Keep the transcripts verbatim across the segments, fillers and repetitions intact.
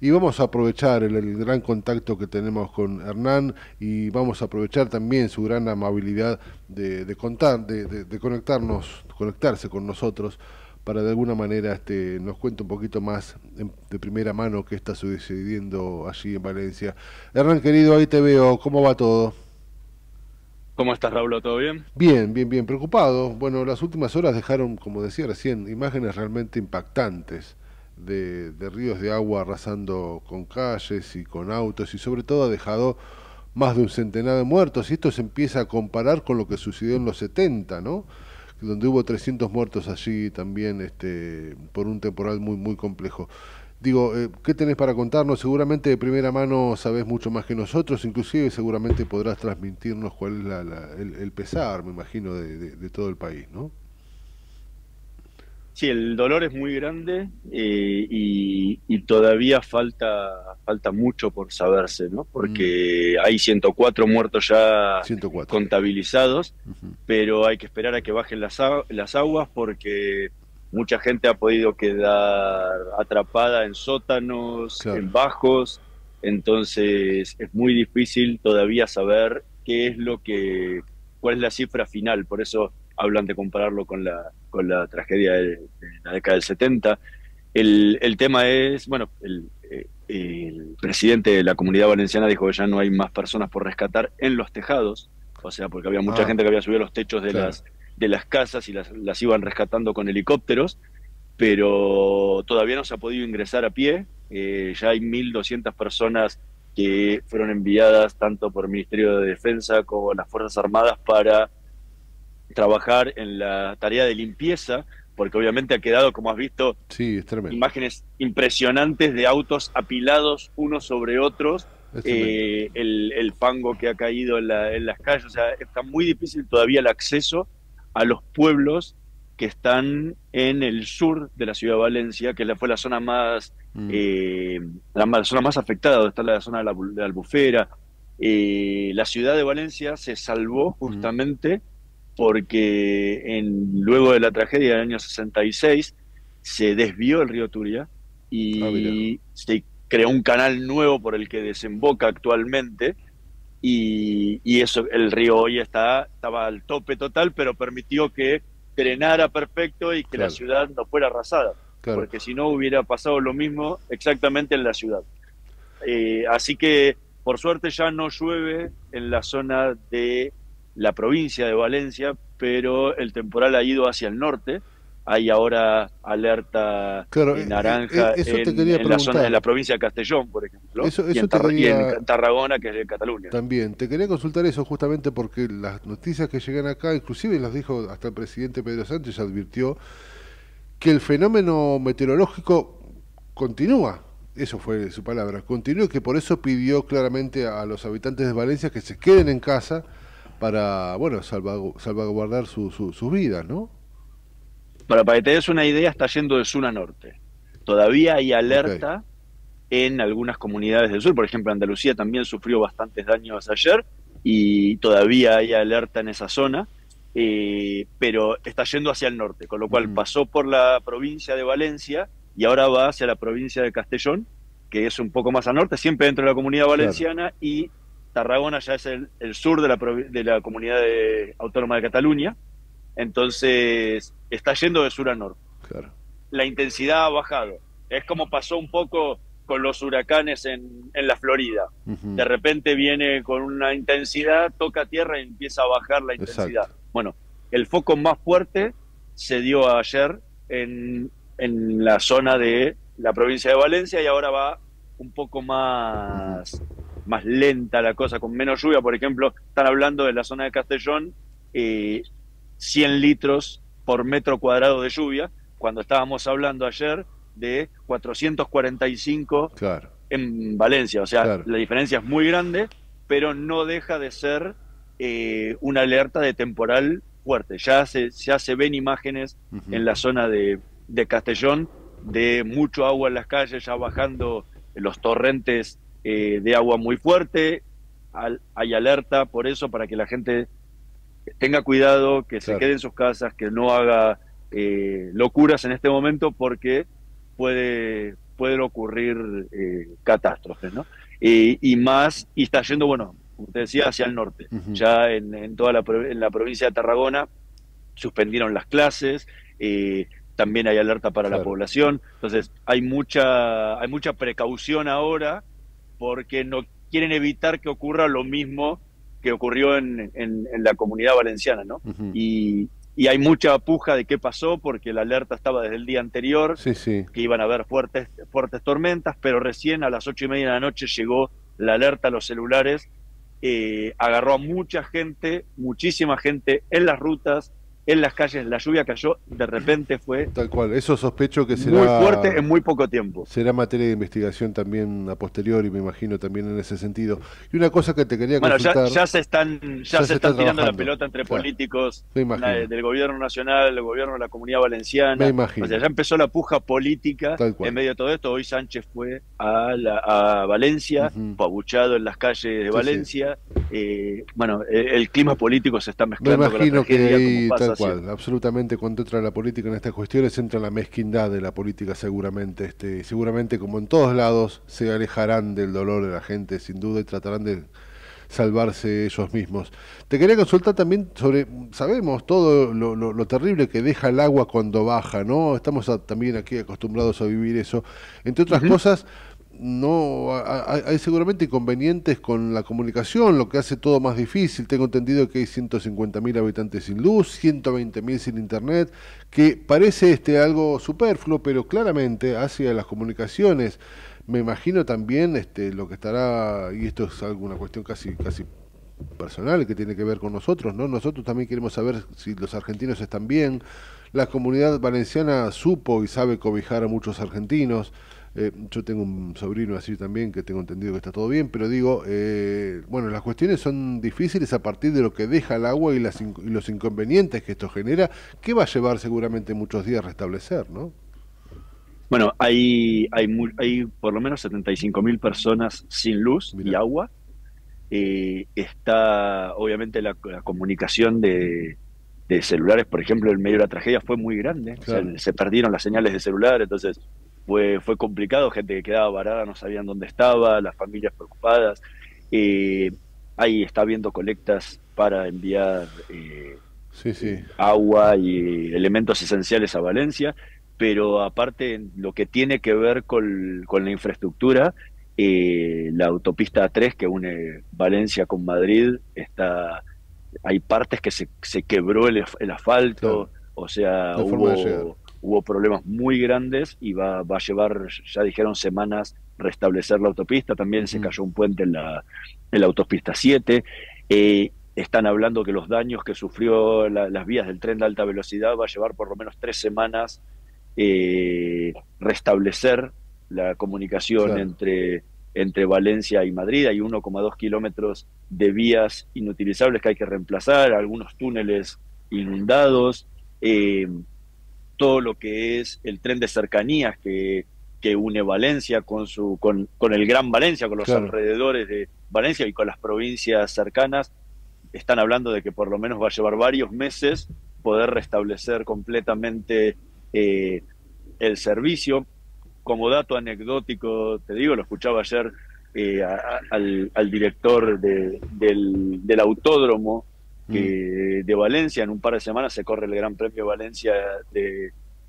Y vamos a aprovechar el, el gran contacto que tenemos con Hernán y vamos a aprovechar también su gran amabilidad de, de contar, de, de, de conectarnos, conectarse con nosotros para de alguna manera este, nos cuente un poquito más en- de primera mano qué está sucediendo allí en Valencia. Hernán querido, ahí te veo, ¿cómo va todo? ¿Cómo estás, Raúl? ¿Todo bien? Bien, bien, bien, preocupado. Bueno, las últimas horas dejaron, como decía recién, imágenes realmente impactantes de, de ríos de agua arrasando con calles y con autos y sobre todo ha dejado más de un centenar de muertos y esto se empieza a comparar con lo que sucedió en los setenta, ¿no? Donde hubo trescientos muertos allí también este, por un temporal muy, muy complejo. Digo, eh, ¿qué tenés para contarnos? Seguramente de primera mano sabés mucho más que nosotros, inclusive seguramente podrás transmitirnos cuál es la, la- el, el pesar, me imagino, de, de- de todo el país, ¿no? Sí, el dolor es muy grande eh, y, y todavía falta, falta mucho por saberse, ¿no? Mm, Porque hay ciento cuatro muertos ya ciento cuatro. contabilizados, Ujú. pero hay que esperar a que bajen las, a- las aguas porque mucha gente ha podido quedar atrapada en sótanos, Claro, en bajos, entonces es muy difícil todavía saber qué es lo que, cuál es la cifra final, por eso hablan de compararlo con la, con la tragedia de, de la década del setenta. El, el tema es, bueno, el, eh, el presidente de la Comunidad Valenciana dijo que ya no hay más personas por rescatar en los tejados, o sea, porque había mucha ah, gente que había subido a los techos de claro. las, de las casas y las, las iban rescatando con helicópteros, pero todavía no se ha podido ingresar a pie. Eh, ya hay mil doscientas personas que fueron enviadas tanto por el Ministerio de Defensa como las Fuerzas Armadas para trabajar en la tarea de limpieza, porque obviamente ha quedado, como has visto, Sí, es tremendo, imágenes impresionantes de autos apilados unos sobre otros, es tremendo. eh, el, el fango que ha caído en, la, en las calles, o sea, está muy difícil todavía el acceso a los pueblos que están en el sur de la ciudad de Valencia, que la- fue la zona más, Mm, eh, la, ma- la zona más afectada, donde está la zona de la, Bu- de la Albufera. Eh, la ciudad de Valencia se salvó mm. justamente porque en, luego de la tragedia del año sesenta y seis se desvió el río Turia Ah, mira, y se creó un canal nuevo por el que desemboca actualmente y, y eso, el río hoy está, estaba al tope total, pero permitió que drenara perfecto y que la claro, ciudad no fuera arrasada, claro. porque si no hubiera pasado lo mismo exactamente en la ciudad. Eh, así que por suerte ya no llueve en la zona de la provincia de Valencia, pero el temporal ha ido hacia el norte. Hay ahora alerta Claro, eh, eh, eh, eh, naranja eso te en, quería en la zona, en preguntar. la provincia de Castellón, por ejemplo, Eso, y eso en, te Tar- y en quería Tarragona, que es de Cataluña. también, te quería consultar eso justamente porque las noticias que llegan acá, inclusive las dijo hasta el presidente Pedro Sánchez, advirtió que el fenómeno meteorológico continúa. Eso fue su palabra, continúa, que por eso pidió claramente a los habitantes de Valencia que se queden en casa para, bueno, salvagu- salvaguardar su, su, sus vidas, ¿no? Para, para que te des una idea, está yendo de sur a norte. Todavía hay Ok, alerta en algunas comunidades del sur. Por ejemplo, Andalucía también sufrió bastantes daños ayer y todavía hay alerta en esa zona, eh, pero está yendo hacia el norte, con lo cual ujú, pasó por la provincia de Valencia y ahora va hacia la provincia de Castellón, que es un poco más al norte, siempre dentro de la comunidad claro, valenciana, y Tarragona ya es el, el sur de la, de la comunidad de, autónoma de Cataluña. Entonces, está yendo de sur a norte. claro. La intensidad ha bajado. Es como pasó un poco con los huracanes en, en la Florida. De Ujú, repente viene con una intensidad, toca tierra y empieza a bajar la intensidad. exacto. Bueno, el foco más fuerte se dio ayer en, en la zona de la provincia de Valencia y ahora va un poco Ujú, más, más lenta la cosa, con menos lluvia. Por ejemplo, están hablando de la zona de Castellón, eh, cien litros por metro cuadrado de lluvia, cuando estábamos hablando ayer de cuatrocientos cuarenta y cinco claro, en Valencia. O sea, claro. la diferencia es muy grande, pero no deja de ser eh, una alerta de temporal fuerte. Ya se, ya se ven imágenes Ujú. en la zona de, de Castellón de mucho agua en las calles, ya bajando los torrentes eh, de agua muy fuerte. Al, hay alerta por eso, para que la gente tenga cuidado, que se Claro, quede en sus casas, que no haga eh, locuras en este momento porque puede, pueden ocurrir eh, catástrofes, ¿no? Eh, y más, y está yendo, bueno, como te decía, hacia el norte. Ujú. Ya en, en toda la, en la provincia de Tarragona suspendieron las clases, eh, también hay alerta para la Claro. población, entonces hay mucha, hay mucha precaución ahora porque no quieren evitar que ocurra lo mismo que ocurrió en, en, en la Comunidad Valenciana, ¿no? Ujú. Y, y hay mucha puja de qué pasó porque la alerta estaba desde el día anterior, Sí, sí, que iban a haber fuertes, fuertes tormentas, pero recién a las ocho y media de la noche llegó la alerta a los celulares, eh, agarró a mucha gente, muchísima gente en las rutas, en las calles, la lluvia cayó, de repente fue tal cual. Eso sospecho que muy fuerte será en muy poco tiempo. será materia de investigación también a posteriori, me imagino también en ese sentido. Y una cosa que te quería Bueno, ya, consultar, ya se están, ya ya se se está están tirando la trabajando, pelota entre claro, políticos me na- imagino, del gobierno nacional, del gobierno de la Comunidad me Valenciana. O sea, imagino, ya empezó la puja política tal en cual. medio de todo esto. Hoy Sánchez fue a, la, a Valencia, Ujú. fue abuchado en las calles de Sí, sí. Valencia. Eh, bueno, el, el clima político se está Me mezclando con la imagino que tragedia, como ahí, tal pasa cual, siempre. absolutamente cuando entra la política en estas cuestiones, entra la mezquindad de la política seguramente. Este, seguramente como en todos lados se alejarán del dolor de la gente sin duda y tratarán de salvarse ellos mismos. Te quería consultar también sobre, sabemos todo lo, lo, lo terrible que deja el agua cuando baja, ¿no? Estamos a- también aquí acostumbrados a vivir eso. Entre otras Ujú. cosas, no hay, hay seguramente inconvenientes con la comunicación, lo que hace todo más difícil. Tengo entendido que hay ciento cincuenta mil habitantes sin luz, ciento veinte mil sin internet, que parece este algo superfluo, pero claramente hacia las comunicaciones. Me imagino también este lo que estará, y esto es alguna cuestión casi casi personal que tiene que ver con nosotros, ¿no? Nosotros también queremos saber si los argentinos están bien. La comunidad valenciana supo y sabe cobijar a muchos argentinos. Eh, yo tengo un sobrino así también que tengo entendido que está todo bien, pero digo, eh, bueno, las cuestiones son difíciles a partir de lo que deja el agua y, las, y los inconvenientes que esto genera, que va a llevar seguramente muchos días restablecer, ¿no? Bueno, hay, hay, mu- hay por lo menos setenta y cinco mil personas sin luz y Mira, agua. Eh, está, obviamente, la, la comunicación de, de celulares, por ejemplo, en medio de la tragedia fue muy grande. O sea, claro, se perdieron las señales de celular, entonces fue, fue complicado. Gente que quedaba varada no sabían dónde estaba, las familias preocupadas. Eh, Ahí está habiendo colectas para enviar eh, sí, sí, eh, agua y elementos esenciales a Valencia, pero aparte en lo que tiene que ver con, con la infraestructura, eh, la autopista A tres que une Valencia con Madrid, está, hay partes que se, se quebró el, el claro, asfalto, o sea, la forma de llegar, hubo, hubo problemas muy grandes y va, va a llevar, ya dijeron, semanas restablecer la autopista. También se ujú, cayó un puente en la, en la autopista siete. Eh, están hablando que los daños que sufrió la- las vías del tren de alta velocidad va a llevar por lo menos tres semanas eh, restablecer la comunicación claro, entre, entre Valencia y Madrid. Hay uno coma dos kilómetros de vías inutilizables que hay que reemplazar, algunos túneles inundados, eh, todo lo que es el tren de cercanías que, que une Valencia con, su, con, con el Gran Valencia, con los claro. alrededores de Valencia y con las provincias cercanas. Están hablando de que por lo menos va a llevar varios meses poder restablecer completamente eh, el servicio. Como dato anecdótico, te digo, lo escuchaba ayer eh, a, a, al, al, director de, del, del autódromo Mm, que, de Valencia. En un par de semanas se corre el Gran Premio de Valencia de,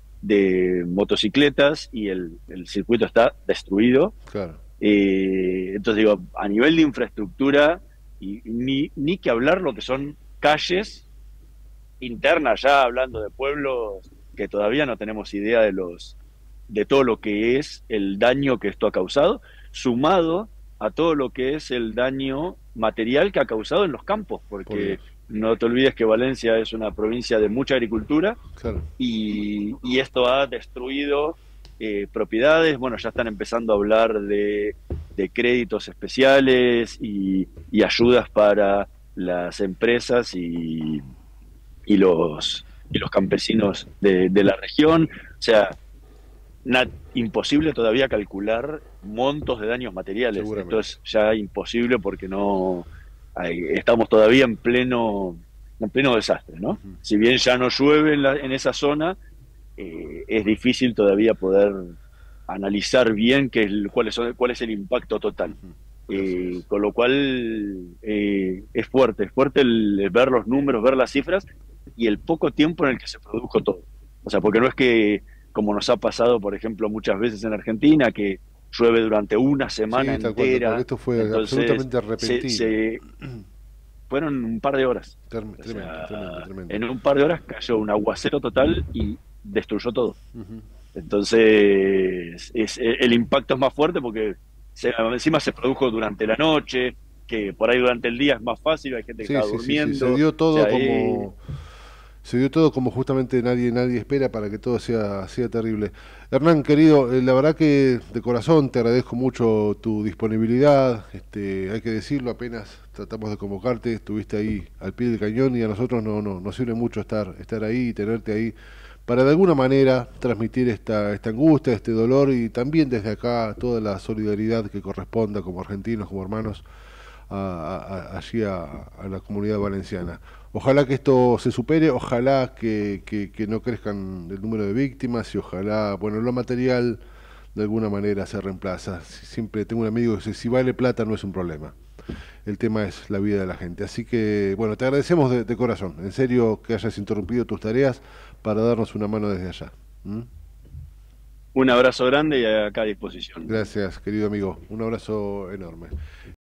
de motocicletas y el, el circuito está destruido. claro, Eh, entonces digo, a nivel de infraestructura, y ni, ni que hablar lo que son calles internas, ya hablando de pueblos que todavía no tenemos idea de los de todo lo que es el daño que esto ha causado, sumado a todo lo que es el daño material que ha causado en los campos, por porque Dios, no te olvides que Valencia es una provincia de mucha agricultura claro. y, y esto ha destruido eh, propiedades. Bueno, ya están empezando a hablar de, de créditos especiales y, y ayudas para las empresas y, y, los, y los campesinos de, de la región. O sea, na- imposible todavía calcular montos de daños materiales. Esto Seguramente. es ya imposible porque no hay- estamos todavía en pleno en pleno desastre, ¿no? Ujú. Si bien ya no llueve en, la- en esa zona, eh, es difícil todavía poder analizar bien qué es, el- cuáles son, cuál es el impacto total. Ujú. Así Eh, es. con lo cual eh, es fuerte, es fuerte el, el ver los números, ver las cifras y el poco tiempo en el que se produjo todo. O sea, porque no es que, como nos ha pasado, por ejemplo, muchas veces en Argentina, que llueve durante una semana Sí, tal cual, tal cual. entera, Esto fue entonces absolutamente se, repentino. se fueron un par de horas. Term- O Tremendo, tremendo, sea, tremendo. en un par de horas cayó un aguacero total y destruyó todo. Ujú. Entonces, es, el impacto es más fuerte porque se- encima se produjo durante la noche, que por ahí durante el día es más fácil, hay gente que Sí, estaba sí, sí, sí. Se durmiendo. O dio todo sea, eh, como se dio todo como justamente nadie nadie espera para que todo sea sea terrible. Hernán, querido, eh, la verdad que de corazón te agradezco mucho tu disponibilidad. Este, hay que decirlo, apenas tratamos de convocarte, estuviste ahí al pie del cañón y a nosotros no no nos sirve mucho estar estar ahí y tenerte ahí para de alguna manera transmitir esta esta angustia, este dolor y también desde acá toda la solidaridad que corresponda como argentinos, como hermanos a- a- allí a, a la comunidad valenciana. Ojalá que esto se supere, ojalá que, que, que no crezcan el número de víctimas y ojalá, bueno, lo material de alguna manera se reemplaza. Si- Siempre tengo un amigo que dice, si vale plata no es un problema. El tema es la vida de la gente. Así que, bueno, te agradecemos de, de corazón. En serio que hayas interrumpido tus tareas para darnos una mano desde allá. ¿Mm? un abrazo grande y acá a disposición. Gracias, querido amigo. Un abrazo enorme.